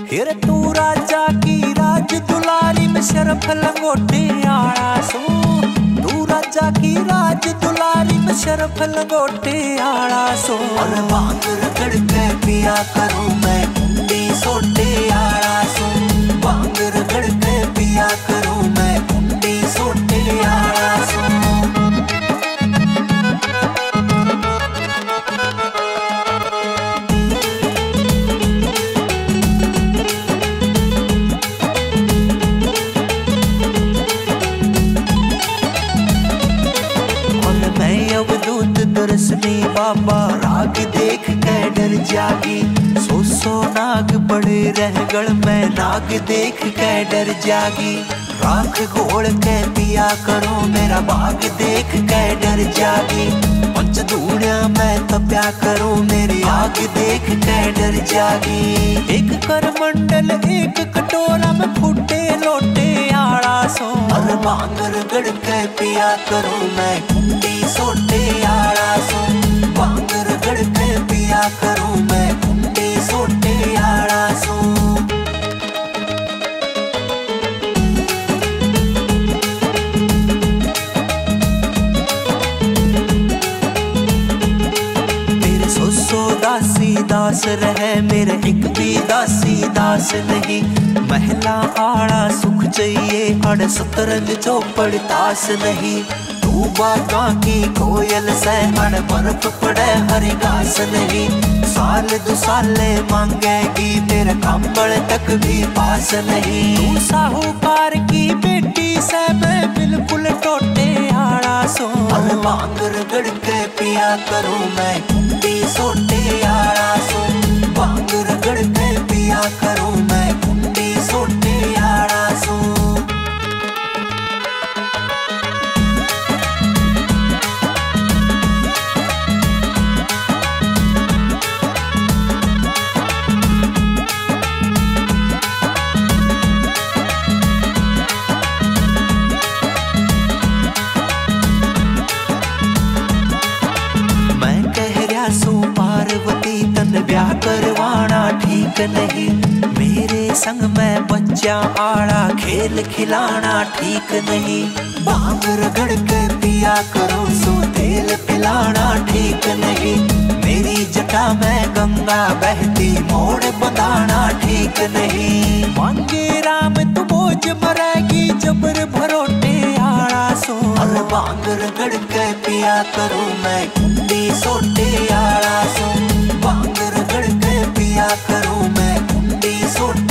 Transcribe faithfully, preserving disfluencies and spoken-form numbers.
फिर तू राजा की राज दुलारी में शरफ लंगोटे आड़ा सो। तू राजा की राज दुलारी में शरफ लंगोटे आड़ा सो। और भांग रगड़ के पिया करूं मैं कुंडी सोटे आड़ा सो। भांग रगड़ के पिया करूं मैं कुंडी सोटे आड़ा सो। दरसनी बाबा राग देख के डर जागी। सो सो नाग पड़े रहगढ़ में नाग देख के डर जागी। राख घोल के पिया करो मेरा बाग देख के डर जागी। पंच धूणिया में तप्या करो मेरी आग देख के डर जागी। एक कर मंडल एक कटोरा में फूटे लोटे आड़ा सो। और भांग रगड़ के पिया करो मैं कुंडी सोटे आड़ा सो। भांग रगड़ के पिया करूं मैं कुंडी सोटे आड़ा सो। तेरे सो सो दासी दास रहे मेरे एक भी दासी दास नहीं। महिला आड़ा सुख चाहिए अड़ सतरंज चौपड़ तास नहीं। बागा की कोयल से अड़ बर्फ पड़े हरी घास नहीं। साल दो साले मांगेगी तेरे कंबल तक भी पास नहीं। तू साहूकार की बेटी से मैं बिल्कुल टोटे आड़ा सो। और भांग रगड़ के पिया करूं मैं कुंडी सोटे आड़ा सो। भांग रगड़ के पिया करूं मैं कुंडी सोटे आड़ा सो। पार्वती तन ब्याह करवाना ठीक नहीं। मेरे संग में बच्चा आड़ा खेल खिलाना ठीक नहीं। भांग रगड़ के पिया करो सो तेल पिलाना ठीक नहीं। मेरी जटा में गंगा बहती मोड़ बंधाना ठीक नहीं। मांगे राम तू बोझ मरेगी जबर भरोटे आड़ा सो। और भांग रगड़ के पिया करूं मैं कुंडी सोटे आड़ा सो। भांग रगड़ के पिया करूं मैं कुंडी सोटे